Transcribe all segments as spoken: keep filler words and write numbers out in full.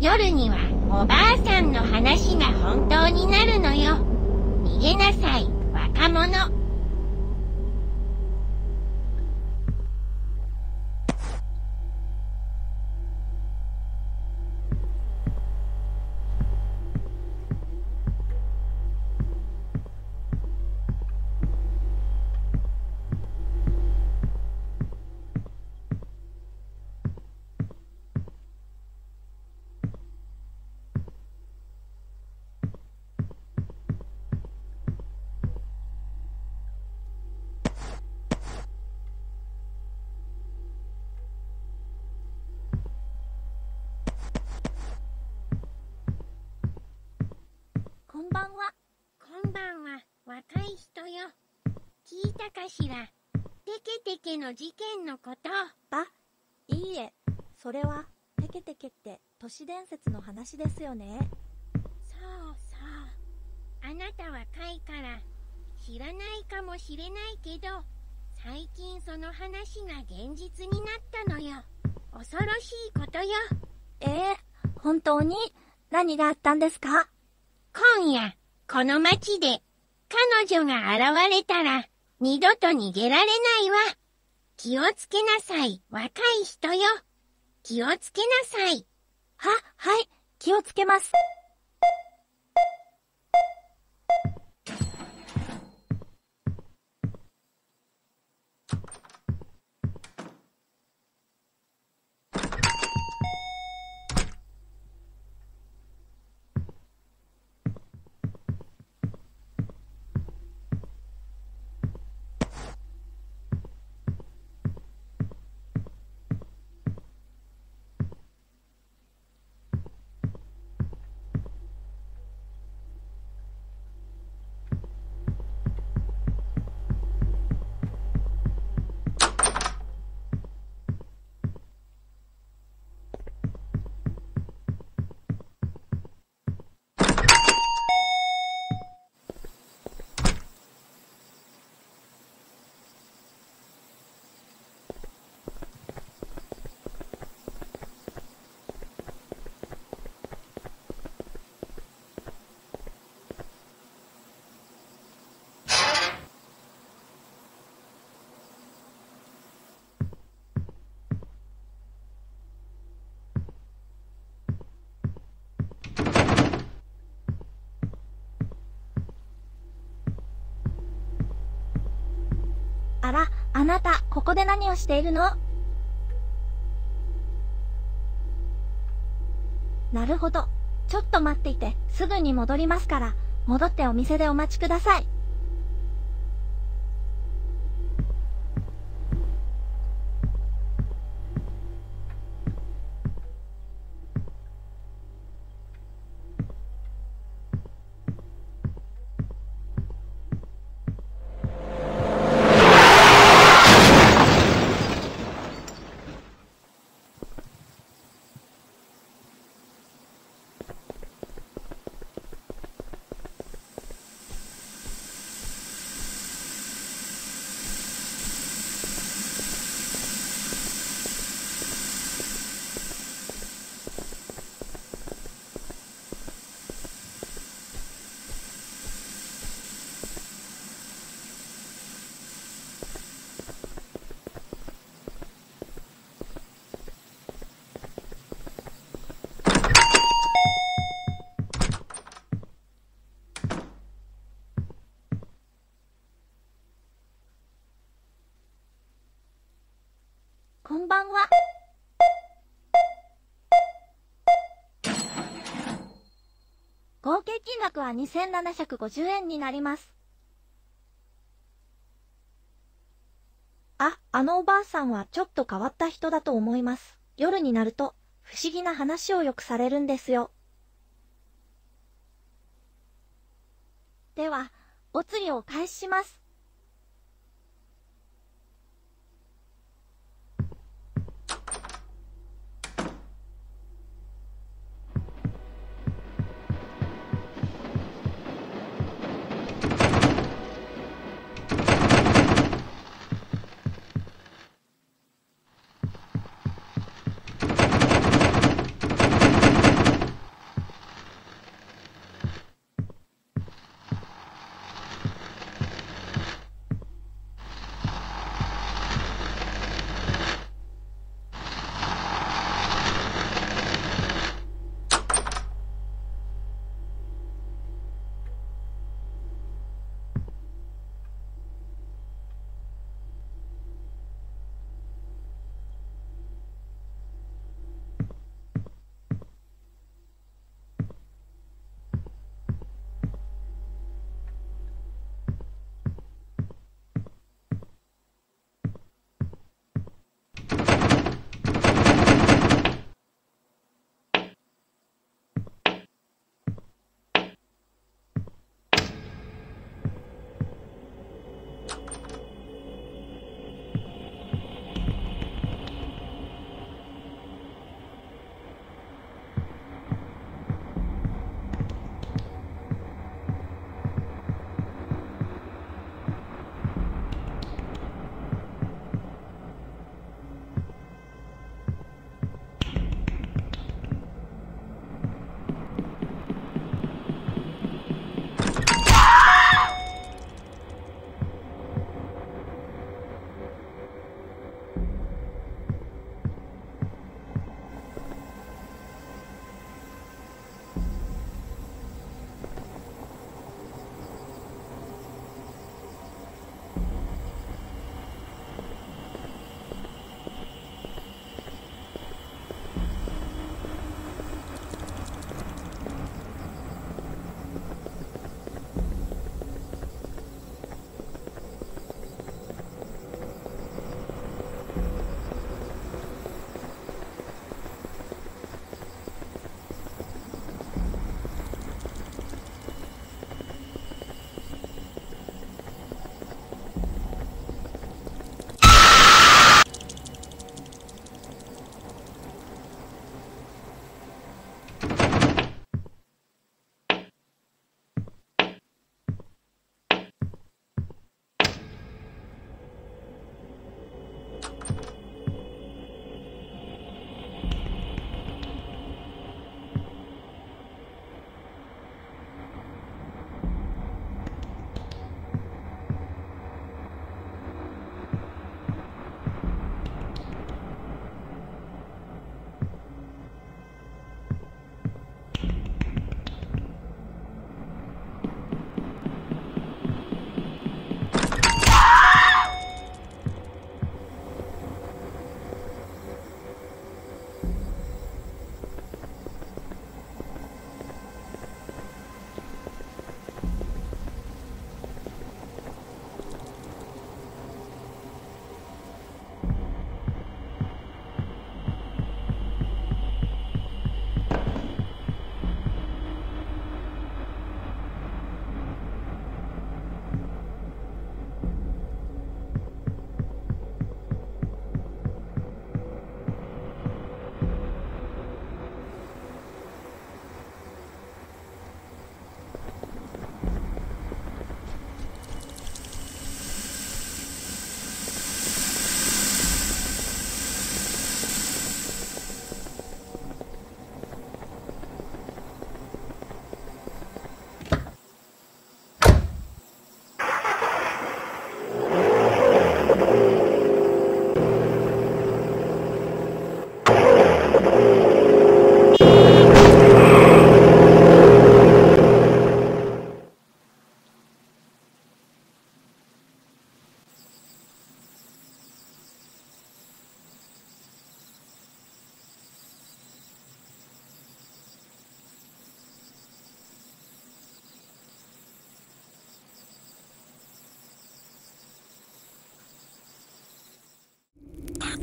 夜にはおばあさんの話が本当になるのよ。逃げなさい、若者。 こんばんは。 こんばんは、若い人よ。聞いたかしら。テケテケの事件のこと。 あ、いいえ、それはテケテケって都市伝説の話ですよね。 そうそう。あなた若いから知らないかもしれないけど、最近その話が現実になったのよ。恐ろしいことよ。 えー、本当に何があったんですか？ 今夜、この町で彼女が現れたら二度と逃げられないわ。気をつけなさい、若い人よ。気をつけなさい。 は、はい、気をつけます。あら、あなた、ここで何をしているの？なるほど。ちょっと待っていて、すぐに戻りますから、戻ってお店でお待ちください。こんばんは。合計金額はにせんななひゃくごじゅうえんになります。あ、あのおばあさんはちょっと変わった人だと思います。夜になると不思議な話をよくされるんですよ。では、お釣りをお返しします。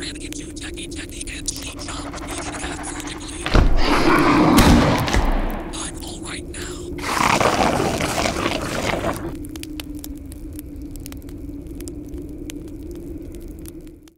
ran into Techie Techie and she jumped even